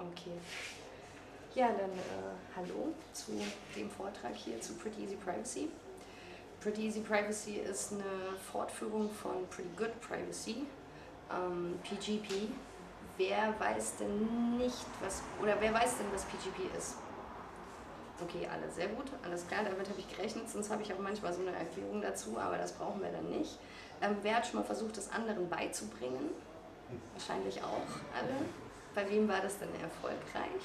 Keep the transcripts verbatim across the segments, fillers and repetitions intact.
Okay. Ja, dann äh, hallo zu dem Vortrag hier zu Pretty Easy Privacy. Pretty Easy Privacy ist eine Fortführung von Pretty Good Privacy, ähm, P G P. Wer weiß denn nicht, was, oder wer weiß denn, was P G P ist? Okay, alle, sehr gut, alles klar, damit habe ich gerechnet, sonst habe ich auch manchmal so eine Erklärung dazu, aber das brauchen wir dann nicht. Ähm, wer hat schon mal versucht, das anderen beizubringen? Wahrscheinlich auch alle. Bei wem war das denn erfolgreich?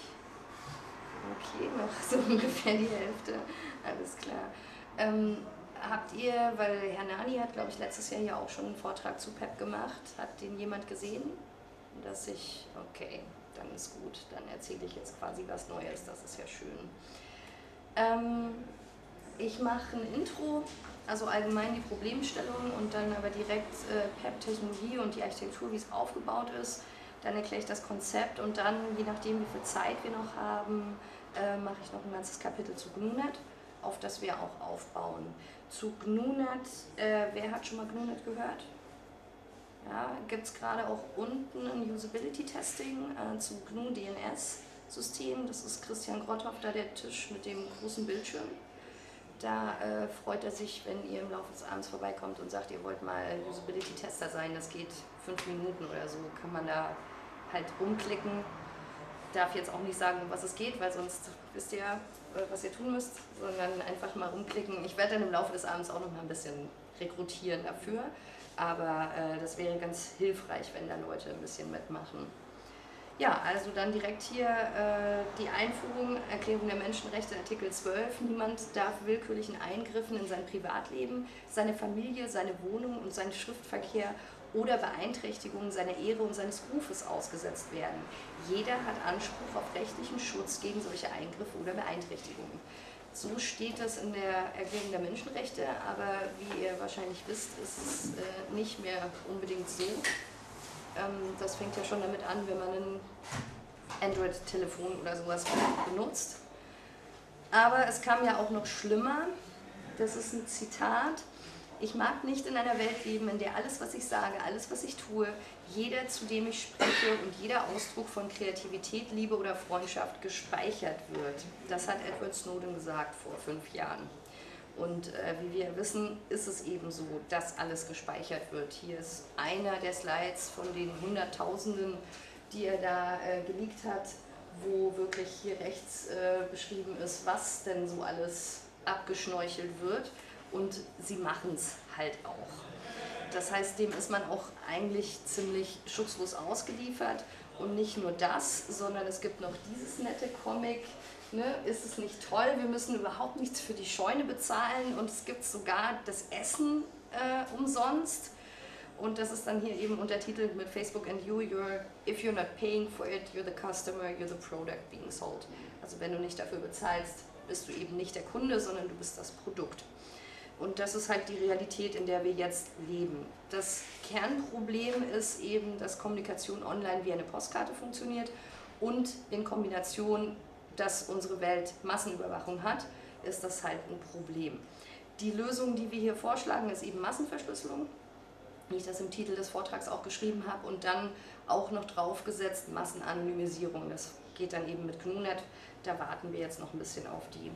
Okay, noch so ungefähr die Hälfte, alles klar. Ähm, habt ihr, weil Herr Nani hat, glaube ich, letztes Jahr hier auch schon einen Vortrag zu P E P gemacht, hat den jemand gesehen? Dass ich, okay, dann ist gut, dann erzähle ich jetzt quasi was Neues, das ist ja schön. Ähm, ich mache ein Intro, also allgemein die Problemstellung und dann aber direkt äh, P E P-Technologie und die Architektur, wie es aufgebaut ist. Dann erkläre ich das Konzept und dann, je nachdem wie viel Zeit wir noch haben, äh, mache ich noch ein ganzes Kapitel zu G N U Net, auf das wir auch aufbauen. Zu G N U Net, äh, wer hat schon mal G N U Net gehört? Ja, gibt es gerade auch unten ein Usability-Testing äh, zu G N U D N S-System. Das ist Christian Grotthoff, da der Tisch mit dem großen Bildschirm. Da äh, freut er sich, wenn ihr im Laufe des Abends vorbeikommt und sagt, ihr wollt mal Usability-Tester sein. Das geht fünf Minuten oder so, kann man da halt rumklicken. Darf jetzt auch nicht sagen, um was es geht, weil sonst wisst ihr ja, was ihr tun müsst, sondern einfach mal rumklicken. Ich werde dann im Laufe des Abends auch noch mal ein bisschen rekrutieren dafür, aber äh, das wäre ganz hilfreich, wenn da Leute ein bisschen mitmachen. Ja, also dann direkt hier äh, die Einführung, Erklärung der Menschenrechte, Artikel zwölf. Niemand darf willkürlichen Eingriffen in sein Privatleben, seine Familie, seine Wohnung und seinen Schriftverkehr oder Beeinträchtigungen seiner Ehre und seines Rufes ausgesetzt werden. Jeder hat Anspruch auf rechtlichen Schutz gegen solche Eingriffe oder Beeinträchtigungen. So steht das in der Erklärung der Menschenrechte, aber wie ihr wahrscheinlich wisst, ist es äh, nicht mehr unbedingt so. Ähm, das fängt ja schon damit an, wenn man ein Android-Telefon oder sowas benutzt. Aber es kam ja auch noch schlimmer. Das ist ein Zitat. Ich mag nicht in einer Welt leben, in der alles, was ich sage, alles, was ich tue, jeder, zu dem ich spreche und jeder Ausdruck von Kreativität, Liebe oder Freundschaft gespeichert wird. Das hat Edward Snowden gesagt vor fünf Jahren. Und äh, wie wir wissen, ist es eben so, dass alles gespeichert wird. Hier ist einer der Slides von den Hunderttausenden, die er da äh, geleakt hat, wo wirklich hier rechts äh, beschrieben ist, was denn so alles abgeschnorchelt wird. Und sie machen es halt auch. Das heißt, dem ist man auch eigentlich ziemlich schutzlos ausgeliefert. Und nicht nur das, sondern es gibt noch dieses nette Comic. Ne, ist es nicht toll, wir müssen überhaupt nichts für die Scheune bezahlen und es gibt sogar das Essen äh, umsonst. Und das ist dann hier eben untertitelt mit Facebook and you, you're, if you're not paying for it, you're the customer, you're the product being sold. Also wenn du nicht dafür bezahlst, bist du eben nicht der Kunde, sondern du bist das Produkt. Und das ist halt die Realität, in der wir jetzt leben. Das Kernproblem ist eben, dass Kommunikation online wie eine Postkarte funktioniert und in Kombination, dass unsere Welt Massenüberwachung hat, ist das halt ein Problem. Die Lösung, die wir hier vorschlagen, ist eben Massenverschlüsselung, wie ich das im Titel des Vortrags auch geschrieben habe, und dann auch noch draufgesetzt Massenanonymisierung. Das geht dann eben mit G N U Net, da warten wir jetzt noch ein bisschen auf die.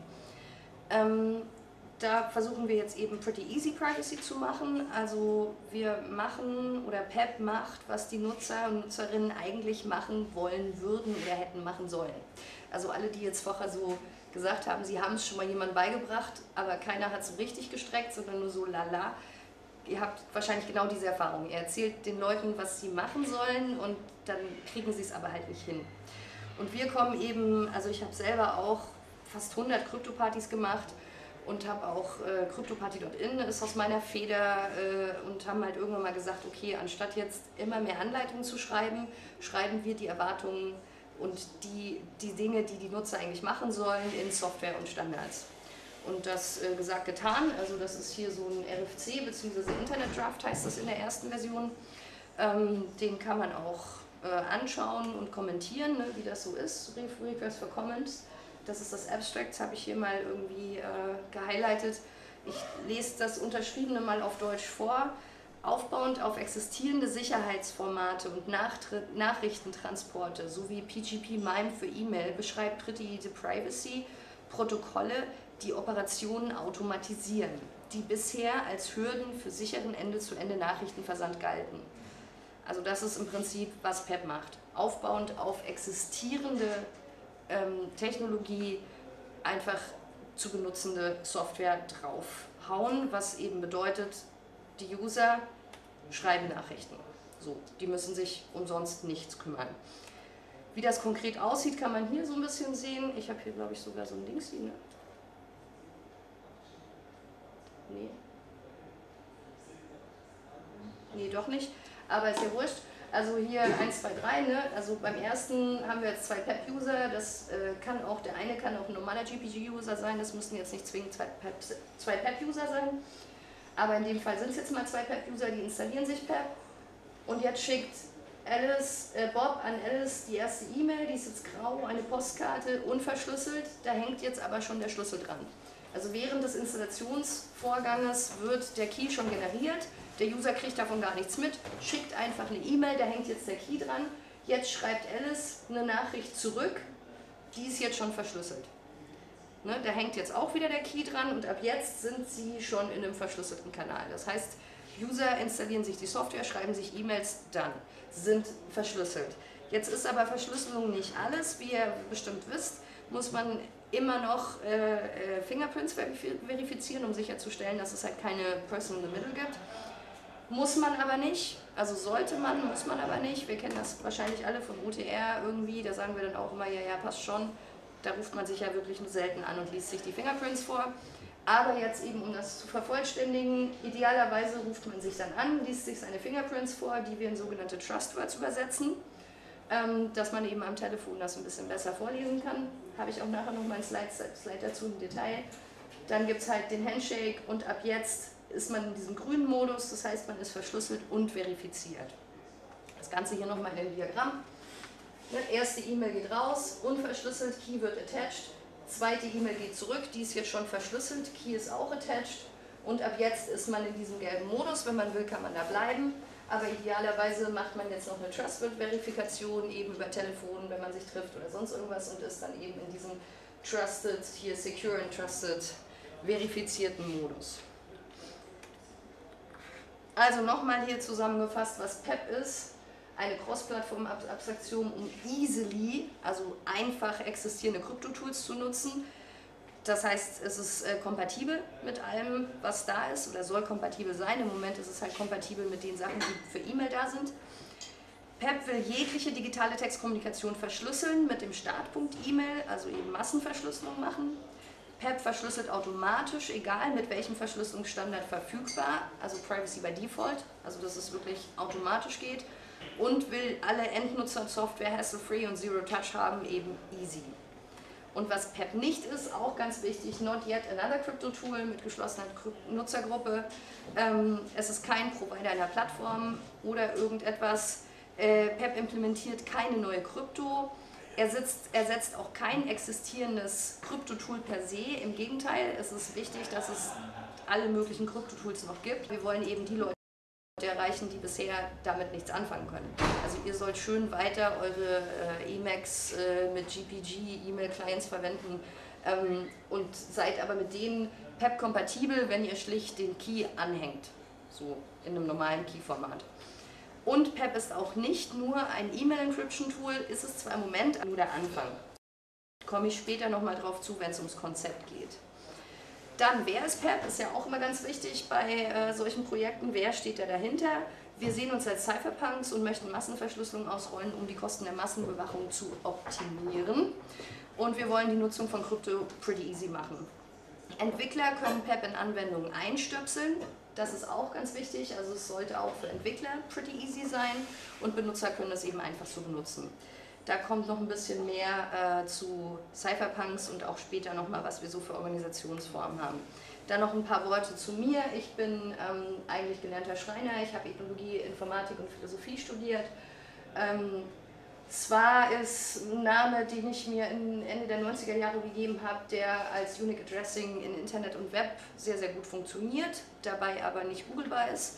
Ähm, Da versuchen wir jetzt eben Pretty Easy Privacy zu machen. Also wir machen oder P E P macht, was die Nutzer und Nutzerinnen eigentlich machen wollen würden oder hätten machen sollen. Also alle, die jetzt vorher so gesagt haben, sie haben es schon mal jemandem beigebracht, aber keiner hat so richtig gestreckt, sondern nur so lala. Ihr habt wahrscheinlich genau diese Erfahrung. Ihr erzählt den Leuten, was sie machen sollen und dann kriegen sie es aber halt nicht hin. Und wir kommen eben, also ich habe selber auch fast hundert Krypto-Partys gemacht, und habe auch äh, CryptoParty Punkt in ist aus meiner Feder äh, und haben halt irgendwann mal gesagt, okay, anstatt jetzt immer mehr Anleitungen zu schreiben, schreiben wir die Erwartungen und die, die Dinge, die die Nutzer eigentlich machen sollen, in Software und Standards. Und das äh, gesagt, getan, also das ist hier so ein R F C bzw. Internet Draft heißt das in der ersten Version. Ähm, den kann man auch äh, anschauen und kommentieren, ne, wie das so ist, Request for Comments. Das ist das Abstract, das habe ich hier mal irgendwie äh, gehighlightet. Ich lese das Unterschriebene mal auf Deutsch vor. Aufbauend auf existierende Sicherheitsformate und Nachtritt, Nachrichtentransporte sowie P G P-MIME für E-Mail beschreibt Pretty Easy Privacy Protokolle, die Operationen automatisieren, die bisher als Hürden für sicheren Ende-zu-Ende-Nachrichtenversand galten. Also das ist im Prinzip, was P E P macht. Aufbauend auf existierende ähm, Technologie einfach zu benutzende Software draufhauen, was eben bedeutet, die User schreiben Nachrichten. So, die müssen sich umsonst nichts kümmern. Wie das konkret aussieht, kann man hier so ein bisschen sehen. Ich habe hier, glaube ich, sogar so ein Dings hier. Ne? Nee. Nee, doch nicht. Aber ist ja wurscht. Also hier eins, zwei, drei. Ne? Also beim ersten haben wir jetzt zwei P E P-User. Das äh, kann auch, der eine kann auch ein normaler G P G-User sein. Das müssen jetzt nicht zwingend zwei P E P-User sein. Aber in dem Fall sind es jetzt mal zwei P E P-User, die installieren sich P E P. Und jetzt schickt Alice, äh Bob an Alice die erste E-Mail, die ist jetzt grau, eine Postkarte, unverschlüsselt. Da hängt jetzt aber schon der Schlüssel dran. Also während des Installationsvorganges wird der Key schon generiert. Der User kriegt davon gar nichts mit, schickt einfach eine E-Mail, da hängt jetzt der Key dran. Jetzt schreibt Alice eine Nachricht zurück, die ist jetzt schon verschlüsselt. Ne, da hängt jetzt auch wieder der Key dran und ab jetzt sind sie schon in einem verschlüsselten Kanal. Das heißt, User installieren sich die Software, schreiben sich E-Mails, dann sind verschlüsselt. Jetzt ist aber Verschlüsselung nicht alles. Wie ihr bestimmt wisst, muss man immer noch äh, äh, Fingerprints verifizieren, um sicherzustellen, dass es halt keine Person in the Middle gibt. Muss man aber nicht, also sollte man, muss man aber nicht. Wir kennen das wahrscheinlich alle von O T R irgendwie, da sagen wir dann auch immer, ja, ja, passt schon. Da ruft man sich ja wirklich nur selten an und liest sich die Fingerprints vor. Aber jetzt eben, um das zu vervollständigen, idealerweise ruft man sich dann an, liest sich seine Fingerprints vor, die wir in sogenannte Trustwords übersetzen, ähm, dass man eben am Telefon das ein bisschen besser vorlesen kann. Habe ich auch nachher noch mal ein Slide, Slide dazu im Detail. Dann gibt es halt den Handshake und ab jetzt ist man in diesem grünen Modus, das heißt, man ist verschlüsselt und verifiziert. Das Ganze hier nochmal in dem Diagramm. Erste E-Mail geht raus, unverschlüsselt, Key wird attached. Zweite E-Mail geht zurück, die ist jetzt schon verschlüsselt, Key ist auch attached. Und ab jetzt ist man in diesem gelben Modus, wenn man will, kann man da bleiben. Aber idealerweise macht man jetzt noch eine Trustword-Verifikation, eben über Telefon, wenn man sich trifft oder sonst irgendwas und ist dann eben in diesem Trusted, hier Secure and Trusted, verifizierten Modus. Also nochmal hier zusammengefasst, was P E P ist. Eine Cross-Plattform-Abstraktion, um easily, also einfach existierende Krypto-Tools zu nutzen. Das heißt, es ist äh, kompatibel mit allem, was da ist, oder soll kompatibel sein. Im Moment ist es halt kompatibel mit den Sachen, die für E-Mail da sind. P E P will jegliche digitale Textkommunikation verschlüsseln mit dem Startpunkt E-Mail, also eben Massenverschlüsselung machen. P E P verschlüsselt automatisch, egal mit welchem Verschlüsselungsstandard verfügbar, also Privacy by Default, also dass es wirklich automatisch geht. Und will alle Endnutzer-Software hassle-free und Zero-Touch haben, eben easy. Und was P E P nicht ist, auch ganz wichtig, not yet another Crypto-Tool mit geschlossener Nutzergruppe. Ähm, es ist kein Provider einer Plattform oder irgendetwas. Äh, P E P implementiert keine neue Krypto. Er sitzt, ersetzt auch kein existierendes Krypto-Tool per se. Im Gegenteil, es ist wichtig, dass es alle möglichen Krypto-Tools noch gibt. Wir wollen eben die Leute erreichen, die bisher damit nichts anfangen können. Also ihr sollt schön weiter eure äh, Emacs äh, mit G P G, E-Mail-Clients verwenden ähm, und seid aber mit denen P E P-kompatibel, wenn ihr schlicht den Key anhängt, so in einem normalen Key-Format. Und P E P ist auch nicht nur ein E-Mail-Encryption-Tool, ist es zwar im Moment nur der Anfang. Komme ich später nochmal drauf zu, wenn es ums Konzept geht. Dann, wer ist P E P? Ist ja auch immer ganz wichtig bei äh, solchen Projekten. Wer steht da dahinter? Wir sehen uns als Cypherpunks und möchten Massenverschlüsselung ausrollen, um die Kosten der Massenüberwachung zu optimieren. Und wir wollen die Nutzung von Krypto pretty easy machen. Entwickler können P E P in Anwendungen einstöpseln. Das ist auch ganz wichtig. Also es sollte auch für Entwickler pretty easy sein und Benutzer können es eben einfach so benutzen. Da kommt noch ein bisschen mehr äh, zu Cypherpunks und auch später nochmal, was wir so für Organisationsformen haben. Dann noch ein paar Worte zu mir. Ich bin ähm, eigentlich gelernter Schreiner. Ich habe Ethnologie, Informatik und Philosophie studiert. Ähm, zwar ist ein Name, den ich mir Ende der neunziger Jahre gegeben habe, der als Unique Addressing in Internet und Web sehr, sehr gut funktioniert, dabei aber nicht googelbar ist.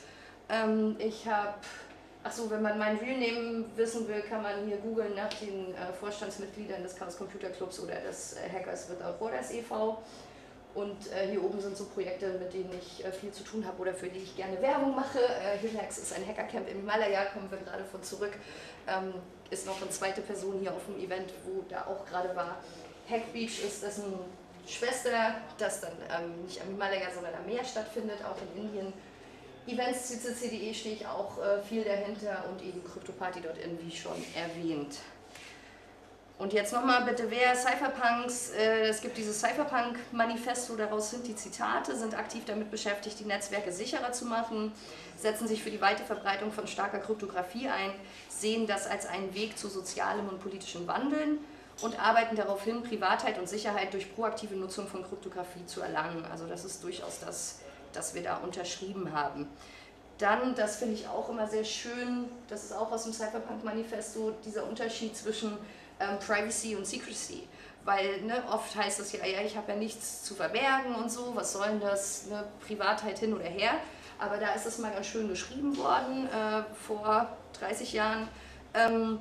Ähm, ich habe, achso, wenn man mein Real Name wissen will, kann man hier googeln nach den äh, Vorstandsmitgliedern des Chaos Computer Clubs oder des äh, Hackers Without Borders e V Und äh, hier oben sind so Projekte, mit denen ich äh, viel zu tun habe oder für die ich gerne Werbung mache. Äh, Hillhacks ist ein Hackercamp im Himalaya, kommen wir gerade von zurück. Ähm, ist noch eine zweite Person hier auf dem Event, wo da auch gerade war. Hackbeach ist dessen Schwester, das dann ähm, nicht am Himalaya, sondern am Meer stattfindet, auch in Indien. Events c c c punkt de stehe ich auch äh, viel dahinter und eben CryptoParty Punkt in, wie schon erwähnt. Und jetzt nochmal bitte, wer Cypherpunks, äh, es gibt dieses Cypherpunk-Manifesto, daraus sind die Zitate, sind aktiv damit beschäftigt, die Netzwerke sicherer zu machen, setzen sich für die weite Verbreitung von starker Kryptographie ein, sehen das als einen Weg zu sozialem und politischem Wandeln und arbeiten darauf hin, Privatheit und Sicherheit durch proaktive Nutzung von Kryptographie zu erlangen. Also das ist durchaus das, das wir da unterschrieben haben. Dann, das finde ich auch immer sehr schön, das ist auch aus dem Cypherpunk-Manifesto, dieser Unterschied zwischen ähm, Privacy und Secrecy. Weil ne, oft heißt es ja, ja, ich habe ja nichts zu verbergen und so, was soll denn das, ne, Privatheit hin oder her. Aber da ist es mal ganz schön geschrieben worden, äh, vor dreißig Jahren, ähm,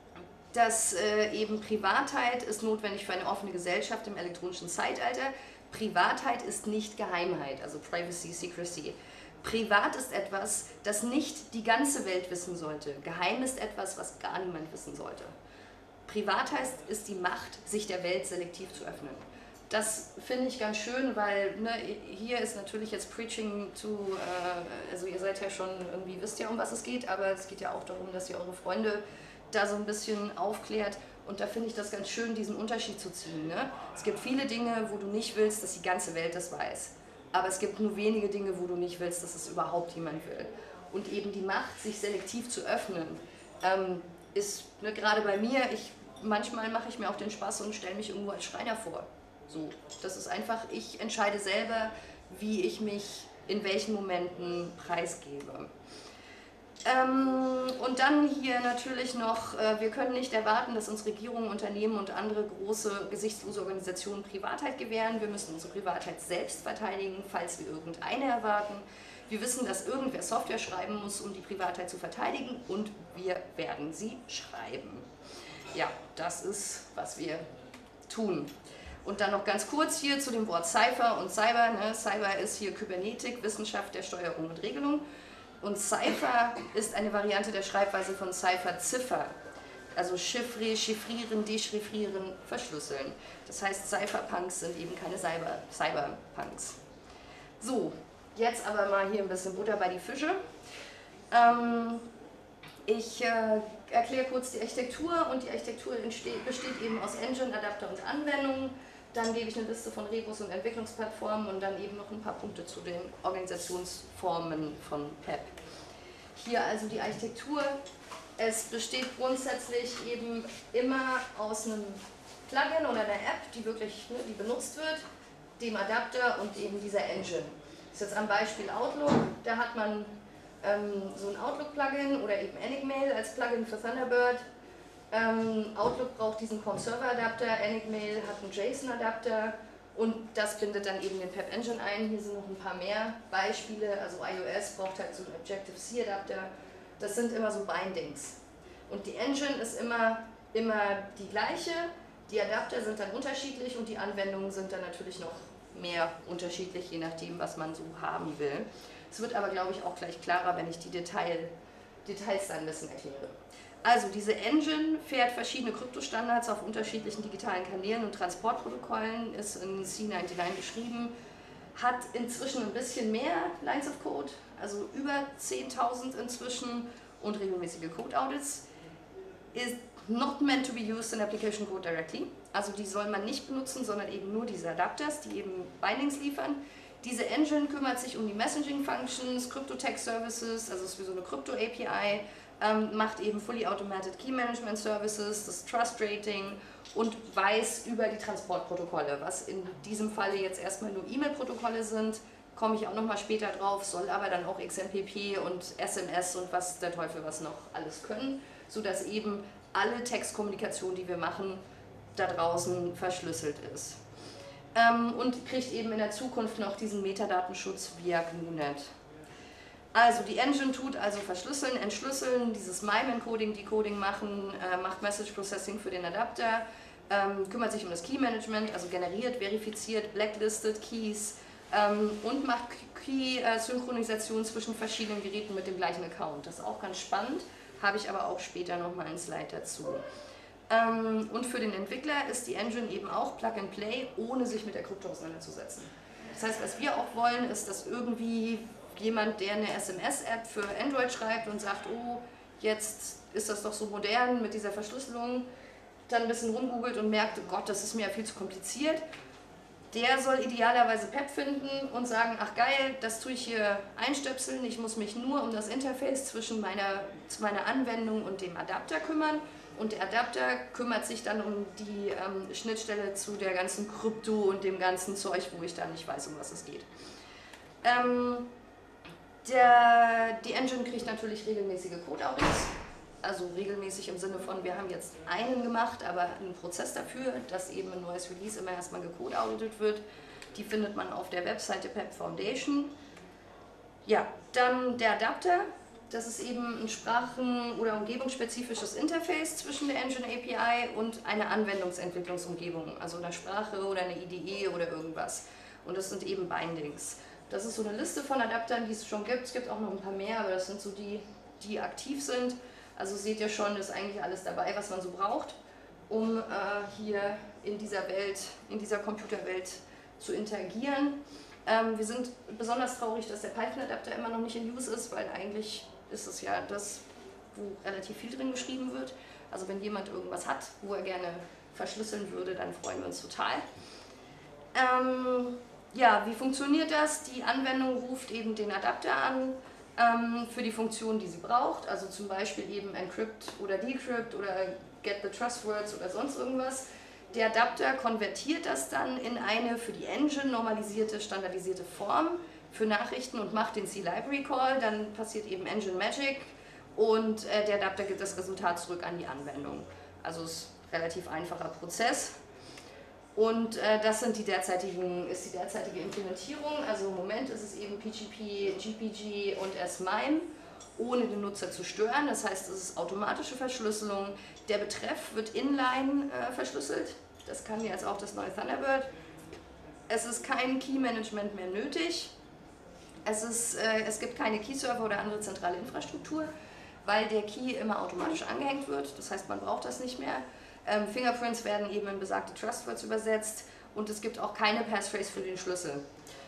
dass äh, eben Privatheit ist notwendig für eine offene Gesellschaft im elektronischen Zeitalter. Privatheit ist nicht Geheimheit, also Privacy, Secrecy. Privat ist etwas, das nicht die ganze Welt wissen sollte. Geheim ist etwas, was gar niemand wissen sollte. Privat heißt, ist die Macht, sich der Welt selektiv zu öffnen. Das finde ich ganz schön, weil ne, hier ist natürlich jetzt Preaching to, äh, also ihr seid ja schon irgendwie, wisst ja, um was es geht, aber es geht ja auch darum, dass ihr eure Freunde da so ein bisschen aufklärt. Und da finde ich das ganz schön, diesen Unterschied zu ziehen. Ne? Es gibt viele Dinge, wo du nicht willst, dass die ganze Welt das weiß. Aber es gibt nur wenige Dinge, wo du nicht willst, dass es überhaupt jemand will. Und eben die Macht, sich selektiv zu öffnen, ähm, ist ne, gerade bei mir, ich, manchmal mache ich mir auch den Spaß und stelle mich irgendwo als Schreiner vor. So, das ist einfach, ich entscheide selber, wie ich mich in welchen Momenten preisgebe. Ähm, und dann hier natürlich noch, äh, wir können nicht erwarten, dass uns Regierungen, Unternehmen und andere große, gesichtslose Organisationen Privatheit gewähren. Wir müssen unsere Privatheit selbst verteidigen, falls wir irgendeine erwarten. Wir wissen, dass irgendwer Software schreiben muss, um die Privatheit zu verteidigen, und wir werden sie schreiben. Ja, das ist, was wir tun. Und dann noch ganz kurz hier zu dem Wort Cypher und Cyber. Ne? Cyber ist hier Kybernetik, Wissenschaft der Steuerung und Regelung. Und Cypher ist eine Variante der Schreibweise von Cypher-Ziffer. Also chiffre, chiffrieren, dechiffrieren, verschlüsseln. Das heißt, Cypherpunks sind eben keine Cyber, Cyberpunks. So, jetzt aber mal hier ein bisschen Butter bei die Fische. Ähm, ich äh, erkläre kurz die Architektur, und die Architektur entsteht, besteht eben aus Engine, Adapter und Anwendungen. Dann gebe ich eine Liste von Repos und Entwicklungsplattformen und dann eben noch ein paar Punkte zu den Organisationsformen von P E P. Hier also die Architektur. Es besteht grundsätzlich eben immer aus einem Plugin oder einer App, die wirklich ne, die benutzt wird, dem Adapter und eben dieser Engine. Das ist jetzt am Beispiel Outlook, da hat man ähm, so ein Outlook-Plugin oder eben Enigmail als Plugin für Thunderbird. Ähm, Outlook braucht diesen Com-Server-Adapter, Enigmail hat einen JSON-Adapter und das bindet dann eben den P E P Engine ein. Hier sind noch ein paar mehr Beispiele, also iOS braucht halt so einen Objective-C-Adapter. Das sind immer so Bindings. Und die Engine ist immer, immer die gleiche, die Adapter sind dann unterschiedlich und die Anwendungen sind dann natürlich noch mehr unterschiedlich, je nachdem, was man so haben will. Es wird aber, glaube ich, auch gleich klarer, wenn ich die Detail, Details dann ein bisschen erkläre. Also diese Engine fährt verschiedene Kryptostandards auf unterschiedlichen digitalen Kanälen und Transportprotokollen, ist in C neunundneunzig geschrieben, hat inzwischen ein bisschen mehr Lines of Code, also über zehntausend inzwischen, und regelmäßige Code-Audits. Is not meant to be used in application code directly, also die soll man nicht benutzen, sondern eben nur diese Adapters, die eben Bindings liefern. Diese Engine kümmert sich um die Messaging-Functions, Crypto-Tech-Services, also ist wie so eine Crypto-A P I, ähm, macht eben Fully Automated Key Management Services, das Trust Rating und weiß über die Transportprotokolle, was in diesem Falle jetzt erstmal nur E-Mail-Protokolle sind, komme ich auch nochmal später drauf, soll aber dann auch X M P P und S M S und was der Teufel was noch alles können, sodass eben alle Textkommunikation, die wir machen, da draußen verschlüsselt ist. Ähm, und kriegt eben in der Zukunft noch diesen Metadatenschutz via GNU Punkt net. Also die Engine tut also verschlüsseln, entschlüsseln, dieses MIME-Encoding, Decoding machen, äh, macht Message Processing für den Adapter, ähm, kümmert sich um das Key-Management, also generiert, verifiziert, blacklistet Keys ähm, und macht Key-Synchronisation zwischen verschiedenen Geräten mit dem gleichen Account. Das ist auch ganz spannend, habe ich aber auch später nochmal ein Slide dazu. Ähm, und für den Entwickler ist die Engine eben auch Plug-and-Play, ohne sich mit der Krypto auseinanderzusetzen. Das heißt, was wir auch wollen, ist, dass irgendwie jemand, der eine S M S-App für Android schreibt und sagt, oh, jetzt ist das doch so modern mit dieser Verschlüsselung, dann ein bisschen rumgoogelt und merkt, oh Gott, das ist mir ja viel zu kompliziert, der soll idealerweise Pep finden und sagen, ach geil, das tue ich hier einstöpseln, ich muss mich nur um das Interface zwischen meiner, meiner Anwendung und dem Adapter kümmern und der Adapter kümmert sich dann um die ähm, Schnittstelle zu der ganzen Krypto und dem ganzen Zeug, wo ich dann nicht weiß, um was es geht. Ähm, Der, die Engine kriegt natürlich regelmäßige Code-Audits, also regelmäßig im Sinne von, wir haben jetzt einen gemacht, aber einen Prozess dafür, dass eben ein neues Release immer erstmal gecode-auditet wird. Die findet man auf der Webseite Pep Foundation. Ja, dann der Adapter, das ist eben ein sprachen- oder umgebungsspezifisches Interface zwischen der Engine A P I und einer Anwendungsentwicklungsumgebung, also eine Sprache oder eine I D E oder irgendwas. Und das sind eben Bindings. Das ist so eine Liste von Adaptern, die es schon gibt. Es gibt auch noch ein paar mehr, aber das sind so die, die aktiv sind. Also seht ihr schon, ist eigentlich alles dabei, was man so braucht, um äh, hier in dieser Welt, in dieser Computerwelt zu interagieren. Ähm, wir sind besonders traurig, dass der Python-Adapter immer noch nicht in Use ist, weil eigentlich ist es ja das, wo relativ viel drin geschrieben wird. Also wenn jemand irgendwas hat, wo er gerne verschlüsseln würde, dann freuen wir uns total. Ähm, Ja, wie funktioniert das? Die Anwendung ruft eben den Adapter an ähm, für die Funktion, die sie braucht, also zum Beispiel eben Encrypt oder Decrypt oder Get the Trust Words oder sonst irgendwas. Der Adapter konvertiert das dann in eine für die Engine normalisierte, standardisierte Form für Nachrichten und macht den C-Library Call, dann passiert eben Engine Magic und äh, der Adapter gibt das Resultat zurück an die Anwendung. Also es ist ein relativ einfacher Prozess. Und äh, das sind die derzeitigen, ist die derzeitige Implementierung. Also im Moment ist es eben P G P, G P G und S-MIME, ohne den Nutzer zu stören. Das heißt, es ist automatische Verschlüsselung. Der Betreff wird inline äh, verschlüsselt. Das kann jetzt auch das neue Thunderbird. Es ist kein Key-Management mehr nötig. Es, ist, äh, es gibt keine Key-Server oder andere zentrale Infrastruktur, weil der Key immer automatisch angehängt wird. Das heißt, man braucht das nicht mehr. Ähm, Fingerprints werden eben in besagte Trustwords übersetzt und es gibt auch keine Passphrase für den Schlüssel.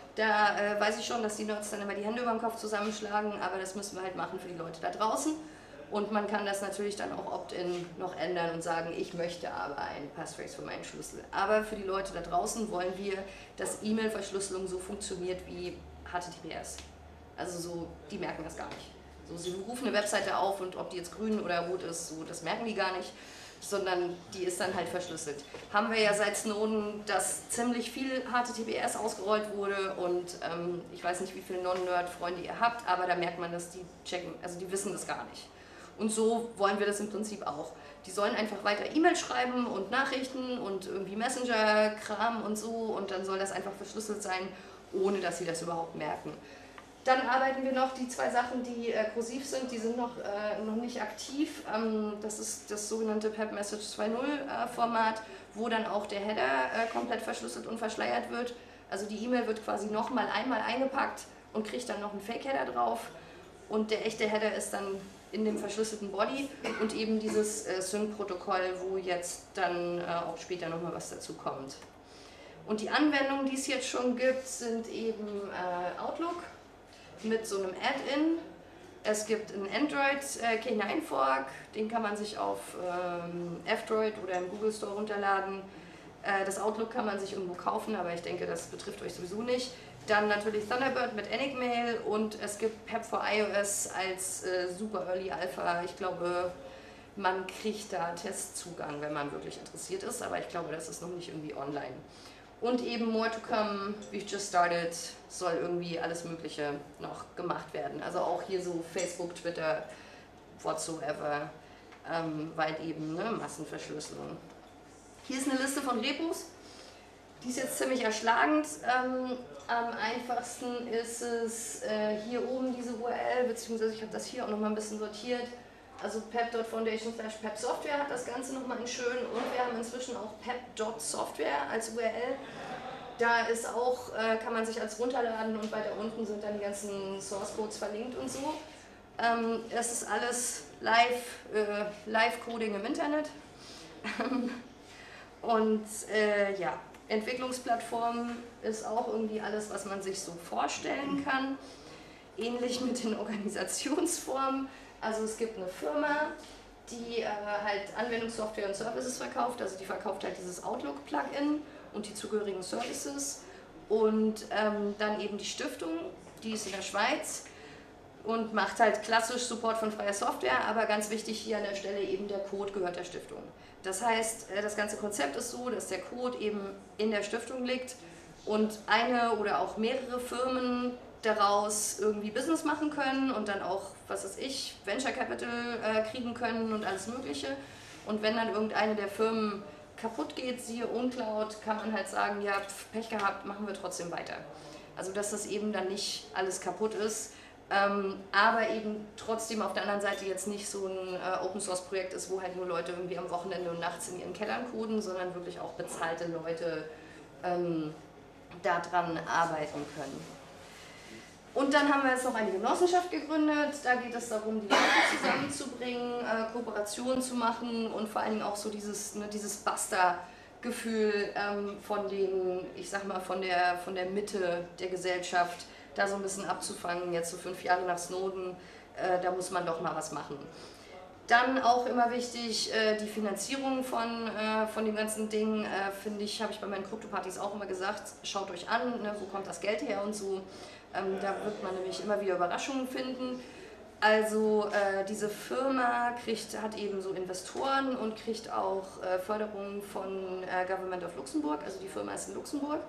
Da äh, weiß ich schon, dass die Nerds dann immer die Hände über den Kopf zusammenschlagen, aber das müssen wir halt machen für die Leute da draußen. Und man kann das natürlich dann auch opt-in noch ändern und sagen, ich möchte aber eine Passphrase für meinen Schlüssel. Aber für die Leute da draußen wollen wir, dass E-Mail-Verschlüsselung so funktioniert wie H T T P S. Also so, die merken das gar nicht. So, sie rufen eine Webseite auf und ob die jetzt grün oder rot ist, so, das merken die gar nicht, sondern die ist dann halt verschlüsselt. Haben wir ja seit Snowden, dass ziemlich viel H T T P S ausgerollt wurde und ähm, ich weiß nicht, wie viele Non-Nerd-Freunde ihr habt, aber da merkt man, dass die checken, also die wissen das gar nicht. Und so wollen wir das im Prinzip auch. Die sollen einfach weiter E-Mail schreiben und Nachrichten und irgendwie Messenger-Kram und so und dann soll das einfach verschlüsselt sein, ohne dass sie das überhaupt merken. Dann arbeiten wir noch die zwei Sachen, die äh, kursiv sind, die sind noch, äh, noch nicht aktiv. Ähm, das ist das sogenannte Pep Message zwei Punkt null äh, Format, wo dann auch der Header äh, komplett verschlüsselt und verschleiert wird. Also die E-Mail wird quasi nochmal einmal eingepackt und kriegt dann noch einen Fake-Header drauf. Und der echte Header ist dann in dem verschlüsselten Body und eben dieses äh, Sync-Protokoll, wo jetzt dann äh, auch später nochmal was dazu kommt. Und die Anwendungen, die es jetzt schon gibt, sind eben äh, Outlook mit so einem Add-in. Es gibt einen Android äh, K neun Fork, den kann man sich auf ähm, F-Droid oder im Google Store runterladen. Äh, das Outlook kann man sich irgendwo kaufen, aber ich denke, das betrifft euch sowieso nicht. Dann natürlich Thunderbird mit Enigmail und es gibt Pep for iOS als äh, super Early Alpha. Ich glaube, man kriegt da Testzugang, wenn man wirklich interessiert ist, aber ich glaube, das ist noch nicht irgendwie online. Und eben More to Come, We've Just Started, soll irgendwie alles Mögliche noch gemacht werden. Also auch hier so Facebook, Twitter, whatsoever, ähm, weil eben ne, Massenverschlüsselung. Hier ist eine Liste von Repos. Die ist jetzt ziemlich erschlagend. Ähm, am einfachsten ist es äh, hier oben diese U R L, beziehungsweise ich habe das hier auch noch mal ein bisschen sortiert. Also pep punkt foundation slash pep software hat das Ganze nochmal in schön und wir haben inzwischen auch pep punkt software als U R L. Da ist auch, äh, kann man sich als runterladen und weiter unten sind dann die ganzen Source Codes verlinkt und so. Ähm, das ist alles live, äh, Live-Coding im Internet. Und äh, ja, Entwicklungsplattform ist auch irgendwie alles, was man sich so vorstellen kann. Ähnlich mit den Organisationsformen. Also es gibt eine Firma, die äh, halt Anwendungssoftware und Services verkauft. Also die verkauft halt dieses Outlook-Plugin und die zugehörigen Services. Und ähm, dann eben die Stiftung, die ist in der Schweiz und macht halt klassisch Support von freier Software, aber ganz wichtig hier an der Stelle eben der Code gehört der Stiftung. Das heißt, das ganze Konzept ist so, dass der Code eben in der Stiftung liegt und eine oder auch mehrere Firmen daraus irgendwie Business machen können und dann auch, was weiß ich, Venture Capital äh, kriegen können und alles Mögliche. Und wenn dann irgendeine der Firmen kaputt geht, siehe Uncloud, kann man halt sagen, ja, Pech gehabt, machen wir trotzdem weiter. Also dass das eben dann nicht alles kaputt ist, ähm, aber eben trotzdem auf der anderen Seite jetzt nicht so ein äh, Open-Source-Projekt ist, wo halt nur Leute irgendwie am Wochenende und nachts in ihren Kellern coden, sondern wirklich auch bezahlte Leute ähm, daran arbeiten können. Und dann haben wir jetzt noch eine Genossenschaft gegründet, da geht es darum, die Leute zusammenzubringen, äh, Kooperationen zu machen und vor allen Dingen auch so dieses, ne, dieses Buster-Gefühl ähm, von den, ich sag mal, von der, von der Mitte der Gesellschaft, da so ein bisschen abzufangen, jetzt so fünf Jahre nach Snowden, äh, da muss man doch mal was machen. Dann auch immer wichtig, äh, die Finanzierung von, äh, von dem ganzen Ding, äh, finde ich, habe ich bei meinen Krypto-Partys auch immer gesagt, schaut euch an, ne, wo kommt das Geld her und so. Ähm, da wird man nämlich immer wieder Überraschungen finden. Also äh, diese Firma kriegt, hat eben so Investoren und kriegt auch äh, Förderung von äh, Government of Luxemburg, also die Firma ist in Luxemburg.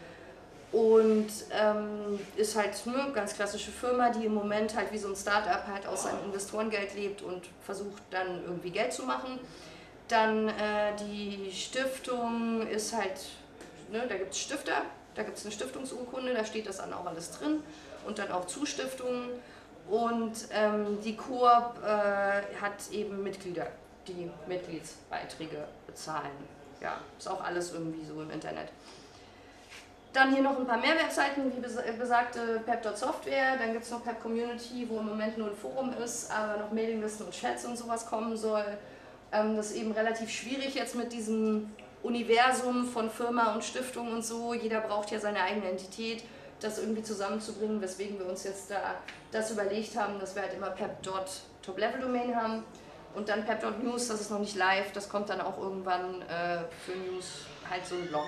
Und ähm, ist halt eine ganz klassische Firma, die im Moment halt wie so ein Start-up halt aus seinem Investorengeld lebt und versucht dann irgendwie Geld zu machen. Dann äh, die Stiftung ist halt, ne, da gibt es Stifter, da gibt es eine Stiftungsurkunde, da steht das dann auch alles drin und dann auch Zustiftungen. Und ähm, die Coop äh, hat eben Mitglieder, die Mitgliedsbeiträge bezahlen. Ja, ist auch alles irgendwie so im Internet. Dann hier noch ein paar mehr Webseiten, wie besagte pep punkt software, dann gibt es noch Pep Community, wo im Moment nur ein Forum ist, aber noch Mailinglisten und Chats und sowas kommen soll. Ähm, das ist eben relativ schwierig jetzt mit diesem Universum von Firma und Stiftung und so. Jeder braucht ja seine eigene Entität, das irgendwie zusammenzubringen, weswegen wir uns jetzt da das überlegt haben, dass wir halt immer pep punkt top-level-Domain haben. Und dann pep punkt news, das ist noch nicht live, das kommt dann auch irgendwann äh, für News halt so ein Blog.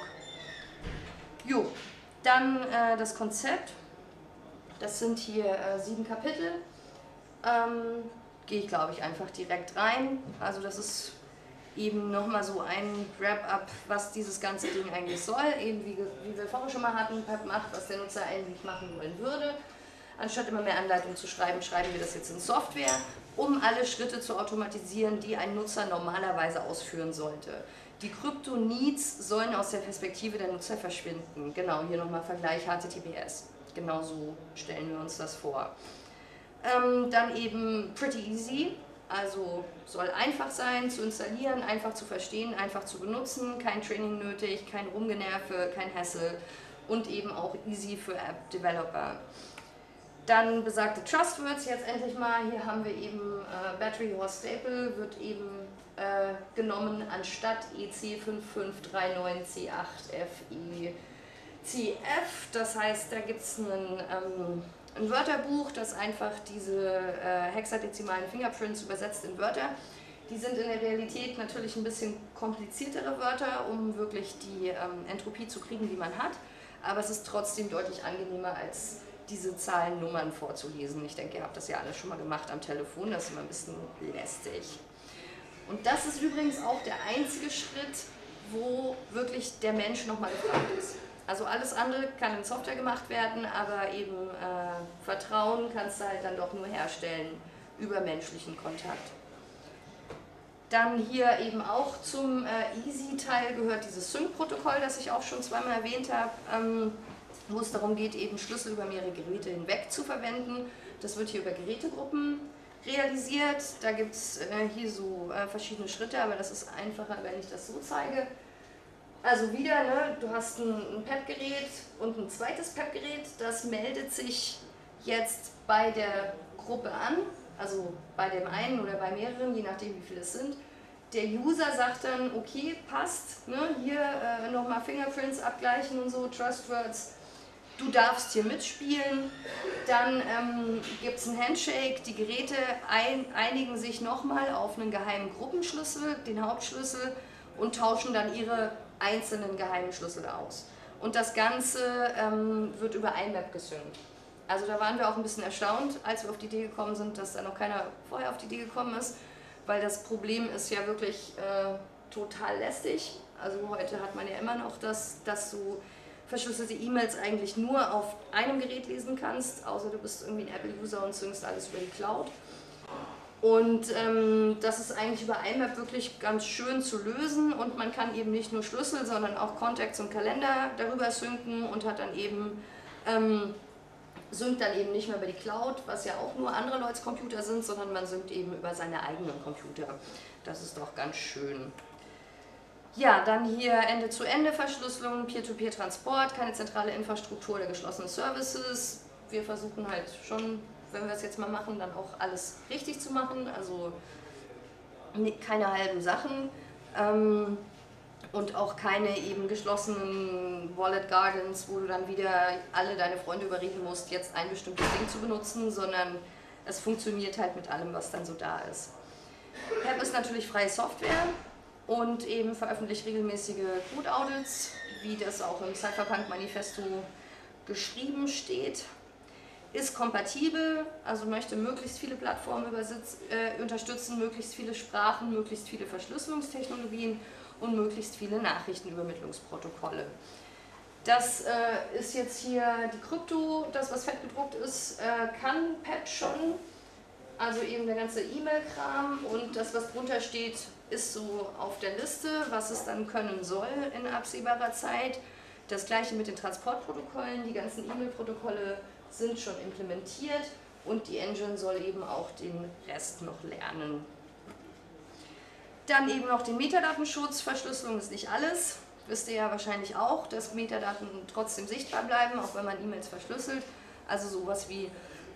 Jo, dann äh, das Konzept, das sind hier äh, sieben Kapitel, ähm, gehe ich glaube ich einfach direkt rein, also das ist eben nochmal so ein Wrap-up, was dieses ganze Ding eigentlich soll, eben wie, wie wir vorher schon mal hatten, Pep macht, was der Nutzer eigentlich machen wollen würde. Anstatt immer mehr Anleitungen zu schreiben, schreiben wir das jetzt in Software, um alle Schritte zu automatisieren, die ein Nutzer normalerweise ausführen sollte. Die Krypto-Needs sollen aus der Perspektive der Nutzer verschwinden. Genau, hier nochmal Vergleich H T T P S. Genau so stellen wir uns das vor. Ähm, dann eben Pretty Easy, also soll einfach sein zu installieren, einfach zu verstehen, einfach zu benutzen, kein Training nötig, kein Rumgenerve, kein Hassle und eben auch easy für App-Developer. Dann besagte Trustwords, jetzt endlich mal, hier haben wir eben äh, Battery Horse Staple, wird eben äh, genommen anstatt E C fünf fünf drei neun C acht F E C F. Das heißt, da gibt es ein, ähm, ein Wörterbuch, das einfach diese äh, hexadezimalen Fingerprints übersetzt in Wörter. Die sind in der Realität natürlich ein bisschen kompliziertere Wörter, um wirklich die ähm, Entropie zu kriegen, die man hat. Aber es ist trotzdem deutlich angenehmer als diese Zahlen, Nummern vorzulesen. Ich denke, ihr habt das ja alles schon mal gemacht am Telefon, das ist immer ein bisschen lästig. Und das ist übrigens auch der einzige Schritt, wo wirklich der Mensch nochmal gefragt ist. Also alles andere kann in Software gemacht werden, aber eben äh, Vertrauen kannst du halt dann doch nur herstellen über menschlichen Kontakt. Dann hier eben auch zum äh, Easy-Teil gehört dieses Sync-Protokoll, das ich auch schon zweimal erwähnt habe, ähm, wo es darum geht, eben Schlüssel über mehrere Geräte hinweg zu verwenden. Das wird hier über Gerätegruppen realisiert. Da gibt es äh, hier so äh, verschiedene Schritte, aber das ist einfacher, wenn ich das so zeige. Also wieder, ne, du hast ein, ein P E P-Gerät und ein zweites P E P-Gerät, das meldet sich jetzt bei der Gruppe an, also bei dem einen oder bei mehreren, je nachdem wie viele es sind. Der User sagt dann, okay, passt, ne, hier äh, nochmal Fingerprints abgleichen und so, Trustwords, du darfst hier mitspielen. Dann ähm, gibt es einen Handshake, die Geräte ein, einigen sich nochmal auf einen geheimen Gruppenschlüssel, den Hauptschlüssel, und tauschen dann ihre einzelnen geheimen Schlüssel aus. Und das Ganze ähm, wird über I M A P gesynkt. Also da waren wir auch ein bisschen erstaunt, als wir auf die Idee gekommen sind, dass da noch keiner vorher auf die Idee gekommen ist, weil das Problem ist ja wirklich äh, total lästig. Also heute hat man ja immer noch das, dass du verschlüsselte E-Mails eigentlich nur auf einem Gerät lesen kannst, außer du bist irgendwie ein Apple-User und züngst alles über die Cloud. Und ähm, das ist eigentlich über I M A P wirklich ganz schön zu lösen, und man kann eben nicht nur Schlüssel, sondern auch Contacts und Kalender darüber synken und hat dann eben ähm, synkt dann eben nicht mehr über die Cloud, was ja auch nur andere Leute Computer sind, sondern man synkt eben über seine eigenen Computer. Das ist doch ganz schön. Ja, dann hier Ende-zu-Ende-Verschlüsselung, Peer-to-Peer-Transport, keine zentrale Infrastruktur oder geschlossene Services. Wir versuchen halt schon, wenn wir es jetzt mal machen, dann auch alles richtig zu machen, also keine halben Sachen. Ähm, Und auch keine eben geschlossenen Wallet Gardens, wo du dann wieder alle deine Freunde überreden musst, jetzt ein bestimmtes Ding zu benutzen, sondern es funktioniert halt mit allem, was dann so da ist. P E P ist natürlich freie Software und eben veröffentlicht regelmäßige Code-Audits, wie das auch im Cypherpunk-Manifesto geschrieben steht. Ist kompatibel, also möchte möglichst viele Plattformen übersitz, äh, unterstützen, möglichst viele Sprachen, möglichst viele Verschlüsselungstechnologien und möglichst viele Nachrichtenübermittlungsprotokolle. Das äh, ist jetzt hier die Krypto, das was fett gedruckt ist, äh, kann P E P schon, also eben der ganze E-Mail-Kram, und das was drunter steht, ist so auf der Liste, was es dann können soll in absehbarer Zeit. Das gleiche mit den Transportprotokollen, die ganzen E-Mail-Protokolle sind schon implementiert und die Engine soll eben auch den Rest noch lernen. Dann eben noch den Metadatenschutz. Verschlüsselung ist nicht alles. Wisst ihr ja wahrscheinlich auch, dass Metadaten trotzdem sichtbar bleiben, auch wenn man E-Mails verschlüsselt. Also sowas wie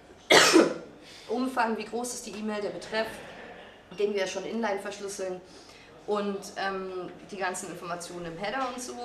Umfang, wie groß ist die E-Mail, der Betreff, den wir schon inline verschlüsseln, und ähm, die ganzen Informationen im Header und so.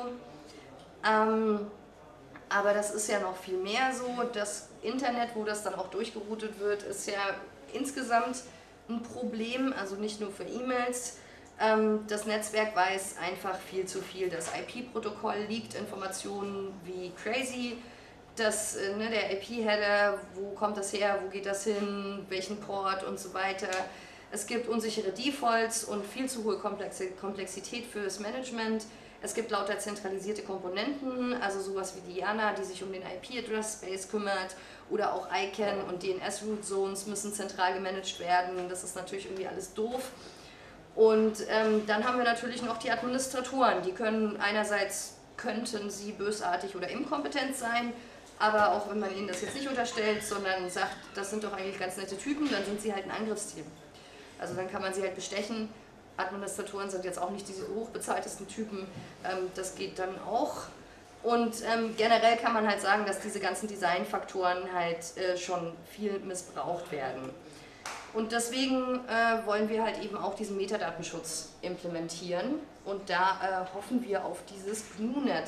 Ähm, aber das ist ja noch viel mehr so. Das Internet, wo das dann auch durchgeroutet wird, ist ja insgesamt ein Problem, also nicht nur für E-Mails. Das Netzwerk weiß einfach viel zu viel. Das I P-Protokoll liegt Informationen wie crazy. Das, ne, der I P-Header, wo kommt das her, wo geht das hin, welchen Port und so weiter. Es gibt unsichere Defaults und viel zu hohe Komplexität für das Management. Es gibt lauter zentralisierte Komponenten, also sowas wie Diana, die sich um den I P-Address-Space kümmert, oder auch I C A N und D N S-Root-Zones müssen zentral gemanagt werden. Das ist natürlich irgendwie alles doof. Und ähm, dann haben wir natürlich noch die Administratoren, die können einerseits, könnten sie bösartig oder inkompetent sein, aber auch wenn man ihnen das jetzt nicht unterstellt, sondern sagt, das sind doch eigentlich ganz nette Typen, dann sind sie halt ein Angriffsteam. Also dann kann man sie halt bestechen. Administratoren sind jetzt auch nicht diese hochbezahltesten Typen, ähm, das geht dann auch. Und ähm, generell kann man halt sagen, dass diese ganzen Designfaktoren halt äh, schon viel missbraucht werden. Und deswegen äh, wollen wir halt eben auch diesen Metadatenschutz implementieren, und da äh, hoffen wir auf dieses G N U Net.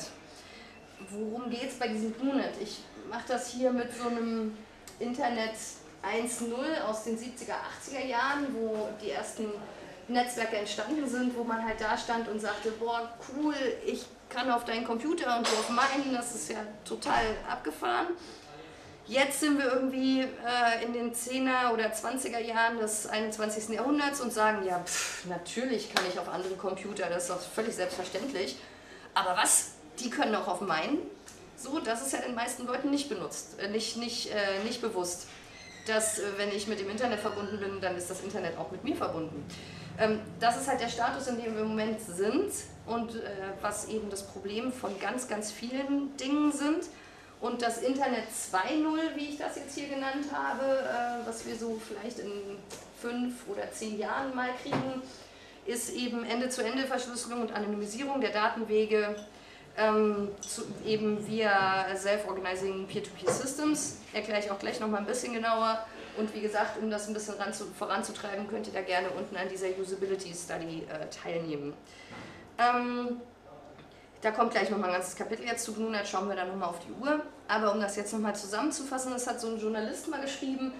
Worum geht es bei diesem G N U Net? Ich mache das hier mit so einem Internet eins Punkt null aus den siebziger, achtziger Jahren, wo die ersten Netzwerke entstanden sind, wo man halt da stand und sagte, boah, cool, ich kann auf deinen Computer und du auf meinen, das ist ja total abgefahren. Jetzt sind wir irgendwie äh, in den zehner oder zwanziger Jahren des einundzwanzigsten Jahrhunderts und sagen, ja, pff, natürlich kann ich auf anderen Computer, das ist doch völlig selbstverständlich. Aber was? Die können auch auf meinen? So, das ist ja den meisten Leuten nicht benutzt, äh, nicht, nicht, äh, nicht bewusst, dass äh, wenn ich mit dem Internet verbunden bin, dann ist das Internet auch mit mir verbunden. Ähm, das ist halt der Status, in dem wir im Moment sind und äh, was eben das Problem von ganz, ganz vielen Dingen sind. Und das Internet zwei Punkt null, wie ich das jetzt hier genannt habe, äh, was wir so vielleicht in fünf oder zehn Jahren mal kriegen, ist eben Ende-zu-Ende-Verschlüsselung und Anonymisierung der Datenwege, ähm, zu, eben via Self-Organizing Peer-to-Peer-Systems. Erkläre ich auch gleich nochmal ein bisschen genauer. Und wie gesagt, um das ein bisschen ran zu, voranzutreiben, könnt ihr da gerne unten an dieser Usability Study äh, teilnehmen. Ähm, Da kommt gleich nochmal ein ganzes Kapitel jetzt zu GNU Net, schauen wir dann nochmal auf die Uhr. Aber um das jetzt nochmal zusammenzufassen, das hat so ein Journalist mal geschrieben,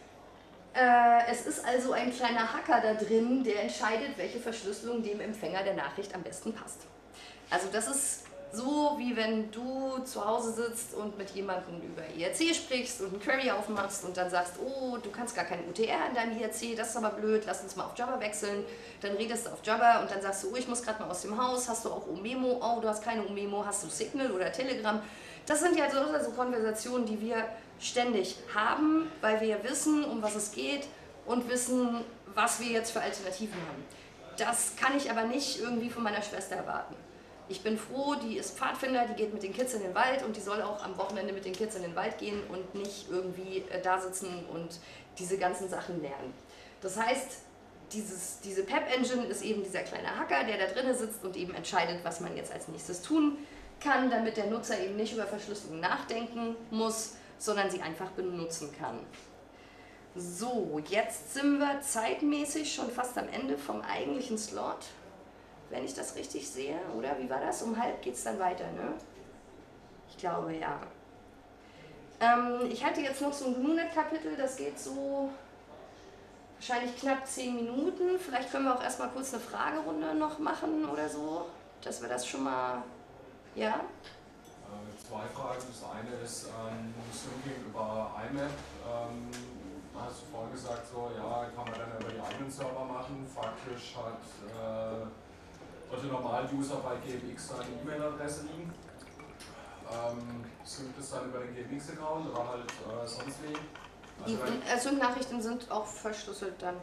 äh, es ist also ein kleiner Hacker da drin, der entscheidet, welche Verschlüsselung dem Empfänger der Nachricht am besten passt. Also das ist so, wie wenn du zu Hause sitzt und mit jemandem über I R C sprichst und einen Query aufmachst und dann sagst, oh, du kannst gar kein U T R in deinem I R C, das ist aber blöd, lass uns mal auf Jabber wechseln. Dann redest du auf Jabber und dann sagst du, oh, ich muss gerade mal aus dem Haus, hast du auch Omemo? Oh, du hast keine Omemo, hast du Signal oder Telegram? Das sind ja so, so Konversationen, die wir ständig haben, weil wir ja wissen, um was es geht und wissen, was wir jetzt für Alternativen haben. Das kann ich aber nicht irgendwie von meiner Schwester erwarten. Ich bin froh, die ist Pfadfinder, die geht mit den Kids in den Wald und die soll auch am Wochenende mit den Kids in den Wald gehen und nicht irgendwie äh, da sitzen und diese ganzen Sachen lernen. Das heißt, dieses, diese Pep-Engine ist eben dieser kleine Hacker, der da drinnen sitzt und eben entscheidet, was man jetzt als nächstes tun kann, damit der Nutzer eben nicht über Verschlüsselung nachdenken muss, sondern sie einfach benutzen kann. So, jetzt sind wir zeitmäßig schon fast am Ende vom eigentlichen Slot. Wenn ich das richtig sehe, oder? Wie war das? Um halb geht es dann weiter, ne? Ich glaube, ja. Ähm, ich hatte jetzt noch so ein GNU Net-Kapitel, das geht so wahrscheinlich knapp zehn Minuten. Vielleicht können wir auch erstmal kurz eine Fragerunde noch machen oder so, dass wir das schon mal, ja? Äh, zwei Fragen. Das eine ist ähm, Syncing über I M A P. Ähm, hast du vorhin gesagt, so, ja, kann man dann über die eigenen Server machen. Faktisch hat äh, sollte normal User bei G M X seine E-Mail-Adresse liegen. Ähm, synkt es dann über den G M X-Account oder halt äh, sonst wie? Also die Sync-Nachrichten sind auch verschlüsselt dann.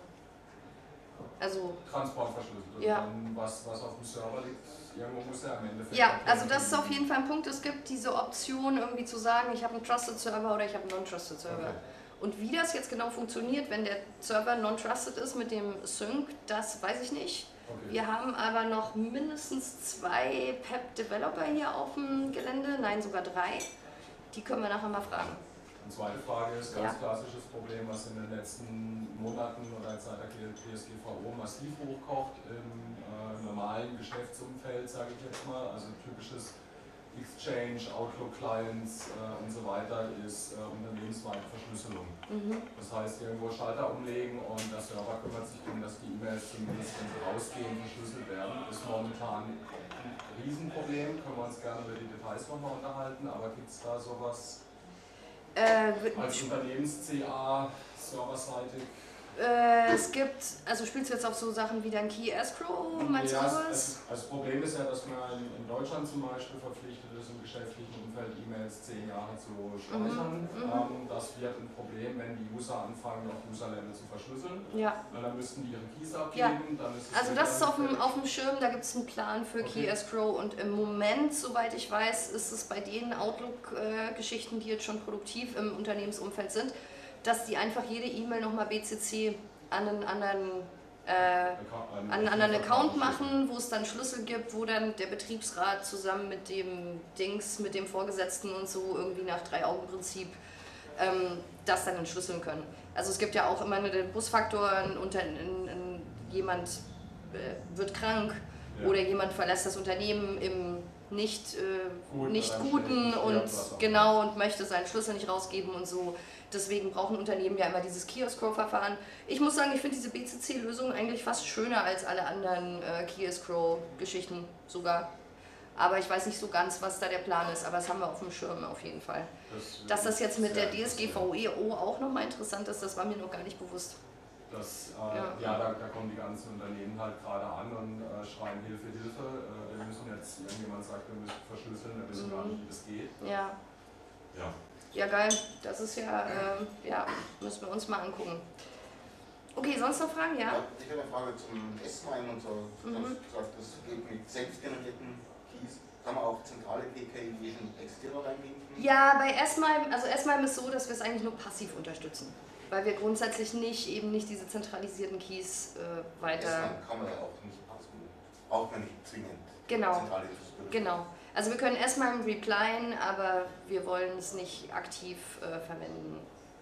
Also Transport verschlüsselt. Ja. Dann was, was auf dem Server liegt, irgendwo muss er am Ende. Ja, also das ist auf jeden Fall ein Punkt. Es gibt diese Option, irgendwie zu sagen, ich habe einen Trusted Server oder ich habe einen Non-Trusted Server. Okay. Und wie das jetzt genau funktioniert, wenn der Server non-trusted ist mit dem Sync, das weiß ich nicht. Okay. Wir haben aber noch mindestens zwei Pep-Developer hier auf dem Gelände, nein, sogar drei. Die können wir nachher mal fragen. Und zweite Frage ist, ganz Ja. klassisches Problem, was in den letzten Monaten oder seit der D S G V O massiv hochkocht im äh, normalen Geschäftsumfeld, sage ich jetzt mal, also typisches Exchange, Outlook-Clients äh, und so weiter, ist äh, unternehmensweite Verschlüsselung. Mhm. Das heißt, irgendwo Schalter umlegen und der Server kümmert sich darum, dass die E-Mails zumindest, wenn sie rausgehen, verschlüsselt werden. Ist momentan ein Riesenproblem, können wir uns gerne über die Details nochmal unterhalten, aber gibt es da sowas Äh, als Unternehmens-C A serverseitig? äh, es gibt, also spielst du jetzt auf so Sachen wie dein Key Escrow, meinst Ja, du es- sowas? es- Das Problem ist ja, dass man in Deutschland zum Beispiel verpflichtet ist, im geschäftlichen Umfeld E-Mails zehn Jahre zu speichern. Mhm, mhm. Ähm, das wird ein Problem, wenn die User anfangen, auf User-Level zu verschlüsseln. Ja. Weil dann müssten die ihre Keys abgeben. Dann ist es Also wieder das ist auf dem, fällig. auf dem Schirm, da gibt es einen Plan für Okay. Key Escrow und im Moment, soweit ich weiß, ist es bei den Outlook-Geschichten, die jetzt schon produktiv im Unternehmensumfeld sind, dass die einfach jede E-Mail nochmal B C C an einen anderen, äh, an einen anderen Account machen, wo es dann Schlüssel gibt, wo dann der Betriebsrat zusammen mit dem Dings, mit dem Vorgesetzten und so irgendwie nach Drei-Augen-Prinzip ähm, das dann entschlüsseln können. Also es gibt ja auch immer einen Busfaktor, ein, unter, ein, ein, jemand äh, wird krank Ja. oder jemand verlässt das Unternehmen im nicht, äh, Gut, nicht oder guten schlecht, ja, und was auch genau und möchte seinen Schlüssel nicht rausgeben und so. Deswegen brauchen Unternehmen ja immer dieses Key Escrow-Verfahren. Ich muss sagen, ich finde diese B C C-Lösung eigentlich fast schöner als alle anderen äh, Key Escrow-Geschichten sogar. Aber ich weiß nicht so ganz, was da der Plan ist, aber das haben wir auf dem Schirm auf jeden Fall. Das Dass das jetzt mit der sehr D S G V E O auch nochmal interessant ist, das war mir noch gar nicht bewusst. Das, äh, Ja. ja, da, da kommen die ganzen Unternehmen halt gerade an und äh, schreien Hilfe, Hilfe. Äh, wir müssen jetzt, wenn jemand sagt, wir müssen verschlüsseln, wir wissen gar nicht, wie das geht. Ja, Ja. ja geil. Das ist ja, äh, ja, müssen wir uns mal angucken. Okay, sonst noch Fragen? Ja? Ja, ich habe eine Frage zum S-MIME und so. Du Mhm. hast gesagt, das geht mit selbstgenerierten Keys. Kann man auch zentrale P K I, die schon existieren, reinbinden? Ja, bei S-MIME, also S-MIME ist so, dass wir es eigentlich nur passiv unterstützen. Weil wir grundsätzlich nicht, eben nicht diese zentralisierten Keys äh, weiter... S-MIME kann man ja auch nicht passen. Braucht man nicht zwingend. Genau. Zentrale Infrastruktur. Genau. Also wir können S-MIME replyen, aber wir wollen es nicht aktiv äh, verwenden.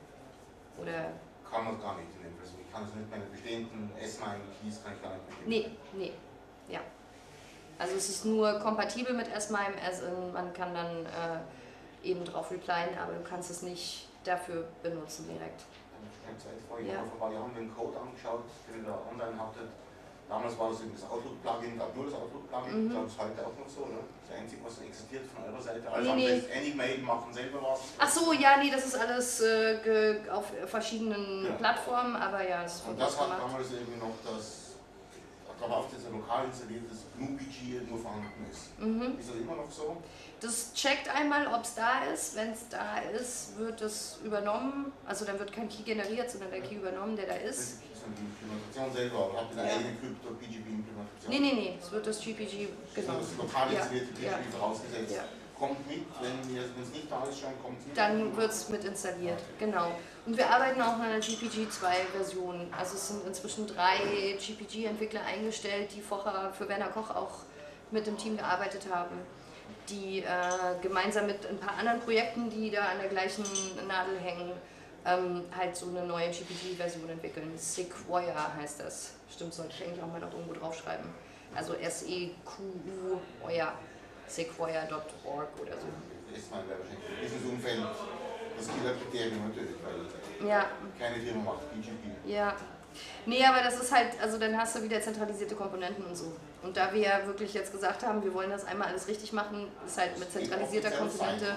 Oder... Kann man gar nicht in dem Fall. Ich kann es mit meinen bestehenden S-MIME-Keys kann ich gar nicht mit. Nee, nee, ja. Also es ist nur kompatibel mit S-MIME, as in, man kann dann äh, eben drauf replyen, aber du kannst es nicht dafür benutzen direkt. Ich habe Zeit vor, ich Ja. habe vor ein paar Jahren den Code angeschaut, den ihr da online hattet. Damals war das eben das Outlook-Plugin, gab nur das Outlook-Plugin, Mhm. ich glaube, es ist heute auch noch so, ne? Das Einzige, was existiert von eurer Seite. Alles Nee, andere nee. ist Anymail, machen selber was. Ach so, ja, nee, das ist alles äh, ge- auf verschiedenen Ja. Plattformen, aber ja, es Und wird das was hat gemacht. damals irgendwie noch das, darauf dass ein lokal installiertes G N U P G nur vorhanden ist. Mhm. Ist das immer noch so? Das checkt einmal, ob es da ist. Wenn es da ist, wird es übernommen. Also dann wird kein Key generiert, sondern der Key übernommen, der da ist. Das ist die Implementation selber, aber habt ihr eine Ja. eigene Crypto-P G P-Implementation? Nee, nee, nee, es wird das G P G Genau. genau. Das lokal Ja. installierte P G P Ja. vorausgesetzt. Ja. Kommt mit, wenn ihr- wenn es nicht da ist, schon kommt es mit. Dann wird es mit installiert, genau. Und wir arbeiten auch an einer G P G zwei Version. Also es sind inzwischen drei G P G-Entwickler eingestellt, die vorher für Werner Koch auch mit dem Team gearbeitet haben, die äh, gemeinsam mit ein paar anderen Projekten, die da an der gleichen Nadel hängen, ähm, halt so eine neue G P G-Version entwickeln. Sequoia heißt das. Stimmt, sollte ich eigentlich auch mal noch irgendwo draufschreiben. Also S E Q U, euer sequoia punkt org oder so. Ist mal wäre wahrscheinlich in diesem Umfeld das Killerkriterium natürlich, weil Ja, keine Firma macht P G P. ja. Nee, aber das ist halt, also dann hast du wieder zentralisierte Komponenten und so. Und da wir ja wirklich jetzt gesagt haben, wir wollen das einmal alles richtig machen, ist halt mit zentralisierter Komponente.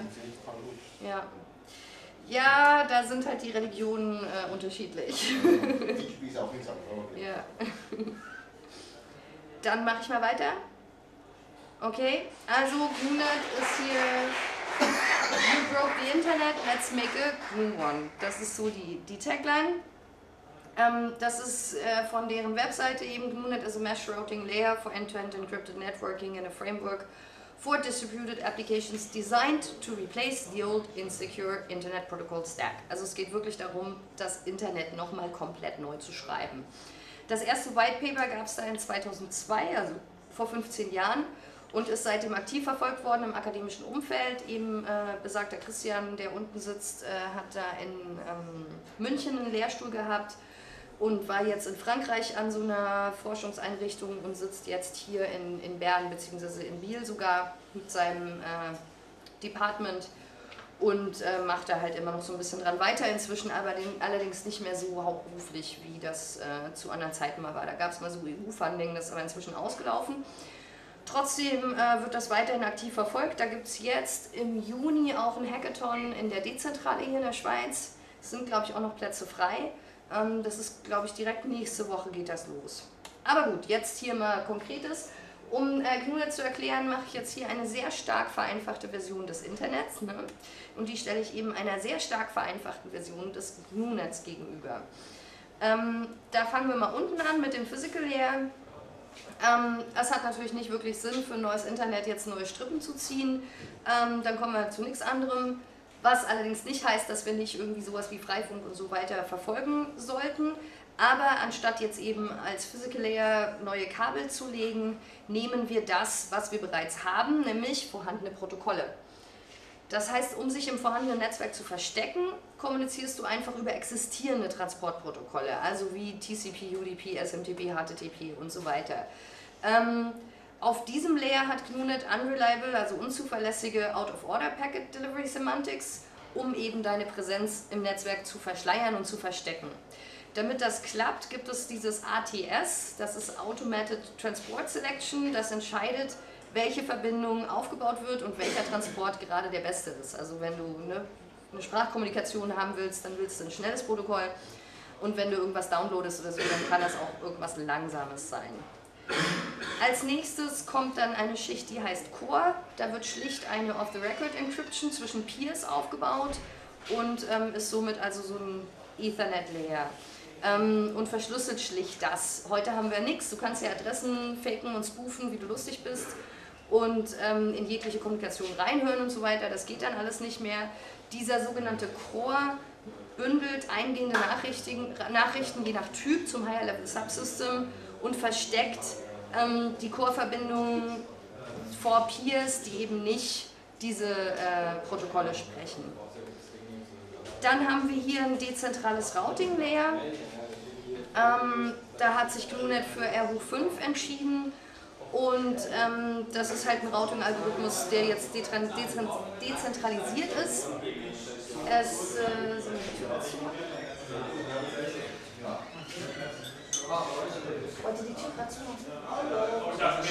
Ja. Ja, da sind halt die Religionen äh, unterschiedlich. P G P ist auch nichts anderes. Okay. Ja. Dann mache ich mal weiter. Okay, also GNU-Net ist hier You broke the Internet, let's make a GNU one. Das ist so die, die Tagline. Ähm, das ist äh, von deren Webseite eben. GNU-Net is a mesh routing layer for end-to-end encrypted networking and a framework for distributed applications designed to replace the old insecure Internet Protocol stack. Also es geht wirklich darum, das Internet nochmal komplett neu zu schreiben. Das erste White Paper gab es da in zweitausendzwei, also vor fünfzehn Jahren, und ist seitdem aktiv verfolgt worden im akademischen Umfeld. Eben äh, besagter Christian, der unten sitzt, äh, hat da in ähm, München einen Lehrstuhl gehabt und war jetzt in Frankreich an so einer Forschungseinrichtung und sitzt jetzt hier in, in Bern bzw. in Biel sogar mit seinem äh, Department und äh, macht da halt immer noch so ein bisschen dran weiter inzwischen, aber den, allerdings nicht mehr so hauptberuflich, wie das äh, zu anderen Zeiten mal war. Da gab es mal so E U-Funding, das ist aber inzwischen ausgelaufen. Trotzdem äh, wird das weiterhin aktiv verfolgt. Da gibt es jetzt im Juni auch ein Hackathon in der Dezentrale hier in der Schweiz. Es sind, glaube ich, auch noch Plätze frei. Ähm, das ist, glaube ich, direkt nächste Woche geht das los. Aber gut, jetzt hier mal Konkretes. Um äh, GNU-Net zu erklären, mache ich jetzt hier eine sehr stark vereinfachte Version des Internets. Ne? Und die stelle ich eben einer sehr stark vereinfachten Version des GNU-Nets gegenüber. Ähm, da fangen wir mal unten an mit dem Physical Layer. Ähm, es hat natürlich nicht wirklich Sinn, für ein neues Internet jetzt neue Strippen zu ziehen. Ähm, dann kommen wir zu nichts anderem. Was allerdings nicht heißt, dass wir nicht irgendwie sowas wie Freifunk und so weiter verfolgen sollten. Aber anstatt jetzt eben als Physical Layer neue Kabel zu legen, nehmen wir das, was wir bereits haben, nämlich vorhandene Protokolle. Das heißt, um sich im vorhandenen Netzwerk zu verstecken, kommunizierst du einfach über existierende Transportprotokolle, also wie T C P, U D P, S M T P, H T T P und so weiter. Ähm, auf diesem Layer hat GNU-Net Unreliable, also unzuverlässige Out-of-Order-Packet Delivery Semantics, um eben deine Präsenz im Netzwerk zu verschleiern und zu verstecken. Damit das klappt, gibt es dieses A T S, das ist Automated Transport Selection, das entscheidet, welche Verbindung aufgebaut wird und welcher Transport gerade der beste ist. Also wenn du ne, eine Sprachkommunikation haben willst, dann willst du ein schnelles Protokoll und wenn du irgendwas downloadest oder so, dann kann das auch irgendwas Langsames sein. Als nächstes kommt dann eine Schicht, die heißt Core. Da wird schlicht eine Off-the-Record-Encryption zwischen Peers aufgebaut und ähm, ist somit also so ein Ethernet-Layer. ähm, und verschlüsselt schlicht das. Heute haben wir nichts, du kannst ja Adressen faken und spoofen, wie du lustig bist und ähm, in jegliche Kommunikation reinhören und so weiter, das geht dann alles nicht mehr. Dieser sogenannte Core bündelt eingehende Nachrichten, Nachrichten je nach Typ zum Higher Level Subsystem und versteckt ähm, die Core-Verbindungen vor Peers, die eben nicht diese äh, Protokolle sprechen. Dann haben wir hier ein dezentrales Routing-Layer. Ähm, da hat sich GNU-Net für R H U fünf entschieden und ähm, das ist halt ein Routing-Algorithmus, der jetzt dezentralisiert ist. Es, äh, so eine Tür zu. Wollte die Tür gerade zumachen?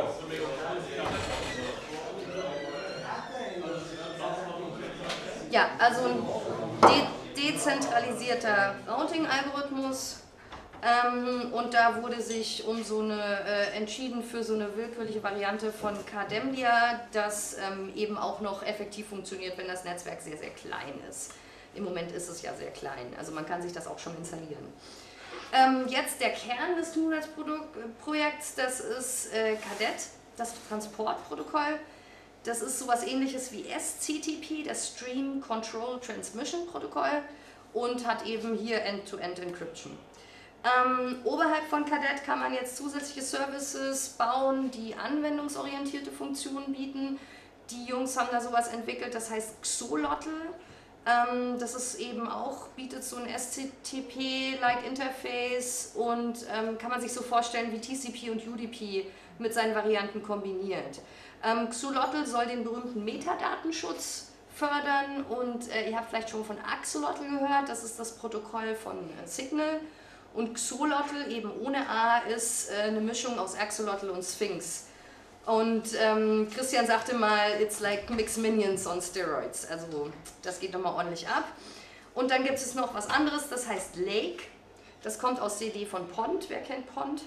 Ja, also ein de dezentralisierter Routing-Algorithmus. Ähm, und da wurde sich um so eine, äh, entschieden für so eine willkürliche Variante von Kademlia, das ähm, eben auch noch effektiv funktioniert, wenn das Netzwerk sehr, sehr klein ist. Im Moment ist es ja sehr klein, also man kann sich das auch schon installieren. Ähm, jetzt der Kern des GNU-Net-Projekts, das ist äh, Kadett, das Transportprotokoll. Das ist sowas ähnliches wie S C T P, das Stream Control Transmission Protokoll, und hat eben hier End-to-End Encryption. Ähm, oberhalb von Kadett kann man jetzt zusätzliche Services bauen, die anwendungsorientierte Funktionen bieten. Die Jungs haben da sowas entwickelt, das heißt Xolotl. Ähm, das ist eben auch, bietet so ein S C T P-like Interface und ähm, kann man sich so vorstellen wie T C P und U D P mit seinen Varianten kombiniert. Ähm, Xolotl soll den berühmten Metadatenschutz fördern und äh, ihr habt vielleicht schon von Axolotl gehört, das ist das Protokoll von äh, Signal. Und Xolotl, eben ohne A, ist äh, eine Mischung aus Axolotl und Sphinx. Und ähm, Christian sagte mal, it's like Mixed Minions on Steroids. Also das geht nochmal ordentlich ab. Und dann gibt es noch was anderes, das heißt Lake. Das kommt aus der Idee von Pond. Wer kennt Pond?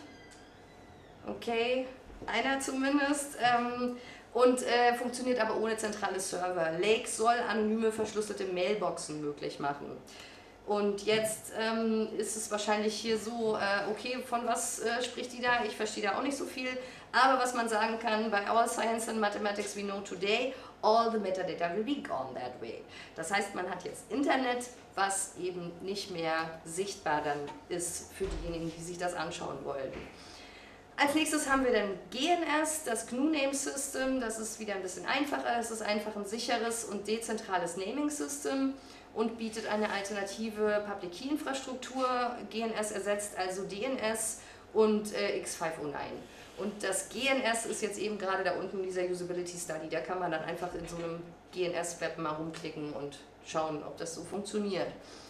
Okay, einer zumindest. Ähm, und äh, funktioniert aber ohne zentrale Server. Lake soll anonyme verschlüsselte Mailboxen möglich machen. Und jetzt ähm, ist es wahrscheinlich hier so, äh, okay, von was äh, spricht die da? Ich verstehe da auch nicht so viel. Aber was man sagen kann, bei All Science and Mathematics we know today, all the metadata will be gone that way. Das heißt, man hat jetzt Internet, was eben nicht mehr sichtbar dann ist für diejenigen, die sich das anschauen wollen. Als nächstes haben wir dann G N S, das G N U Name System. Das ist wieder ein bisschen einfacher. Es ist einfach ein sicheres und dezentrales Naming System und bietet eine alternative Public Key Infrastruktur. G N S ersetzt also D N S und äh, X fünf null neun. Und das G N S ist jetzt eben gerade da unten in dieser Usability Study. Da kann man dann einfach in so einem G N S-Web mal rumklicken und schauen, ob das so funktioniert.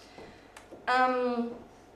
Ähm,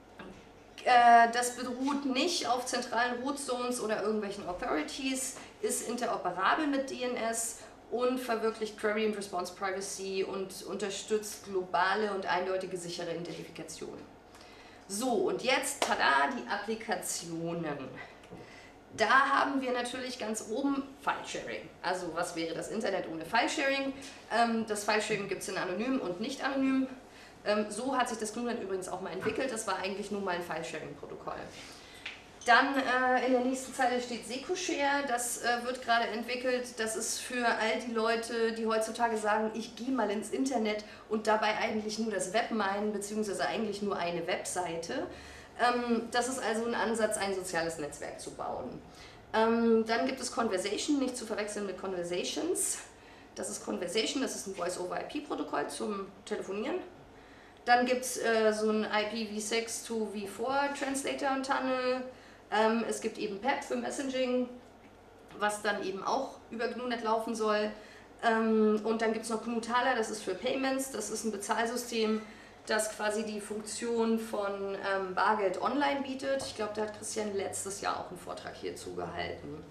äh, das beruht nicht auf zentralen Root Zones oder irgendwelchen Authorities, ist interoperabel mit D N S und verwirklicht Query and Response Privacy und unterstützt globale und eindeutige sichere Identifikation. So, und jetzt, tada, die Applikationen. Da haben wir natürlich ganz oben File-Sharing. Also was wäre das Internet ohne File-Sharing? Ähm, das File-Sharing gibt es in anonym und nicht anonym. Ähm, so hat sich das GNU-Net übrigens auch mal entwickelt. Das war eigentlich nur mal ein File-Sharing-Protokoll. Dann äh, in der nächsten Zeile steht SecuShare. Das äh, wird gerade entwickelt. Das ist für all die Leute, die heutzutage sagen, ich gehe mal ins Internet und dabei eigentlich nur das Web meinen, beziehungsweise eigentlich nur eine Webseite. Das ist also ein Ansatz, ein soziales Netzwerk zu bauen. Dann gibt es Conversation, nicht zu verwechseln mit Conversations. Das ist Conversation, das ist ein Voice-over-I P-Protokoll zum Telefonieren. Dann gibt es so ein I P v six to v four Translator und Tunnel. Es gibt eben P E P für Messaging, was dann eben auch über GNU-Net laufen soll. Und dann gibt es noch GNU-Taler, das ist für Payments, das ist ein Bezahlsystem, das quasi die Funktion von ähm, Bargeld online bietet. Ich glaube, da hat Christian letztes Jahr auch einen Vortrag hierzu gehalten.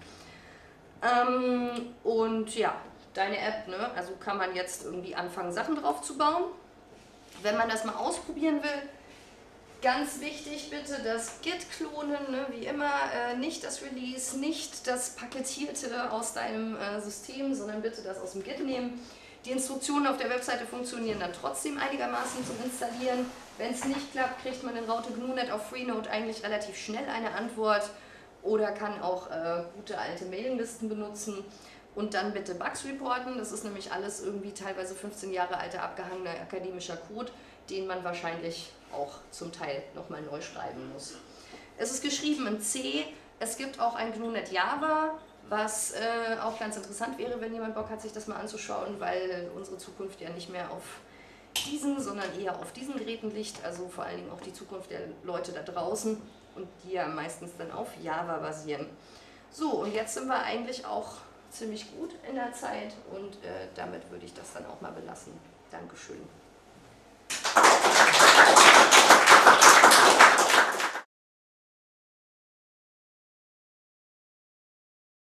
Ähm, und ja, deine App, ne? Also kann man jetzt irgendwie anfangen, Sachen drauf zu bauen. Wenn man das mal ausprobieren will, ganz wichtig bitte das Git klonen, ne? Wie immer, äh, nicht das Release, nicht das Paketierte aus deinem äh, System, sondern bitte das aus dem Git nehmen. Die Instruktionen auf der Webseite funktionieren dann trotzdem einigermaßen zum Installieren. Wenn es nicht klappt, kriegt man in Raute G N U Net auf Freenode eigentlich relativ schnell eine Antwort oder kann auch äh, gute alte Mailinglisten benutzen. Und dann bitte Bugs reporten, das ist nämlich alles irgendwie teilweise fünfzehn Jahre alter abgehangener akademischer Code, den man wahrscheinlich auch zum Teil nochmal neu schreiben muss. Es ist geschrieben in C, es gibt auch ein G N U Net Java, was äh, auch ganz interessant wäre, wenn jemand Bock hat, sich das mal anzuschauen, weil unsere Zukunft ja nicht mehr auf diesen, sondern eher auf diesen Geräten liegt, also vor allen Dingen auch die Zukunft der Leute da draußen und die ja meistens dann auf Java basieren. So, und jetzt sind wir eigentlich auch ziemlich gut in der Zeit und äh, damit würde ich das dann auch mal belassen. Dankeschön.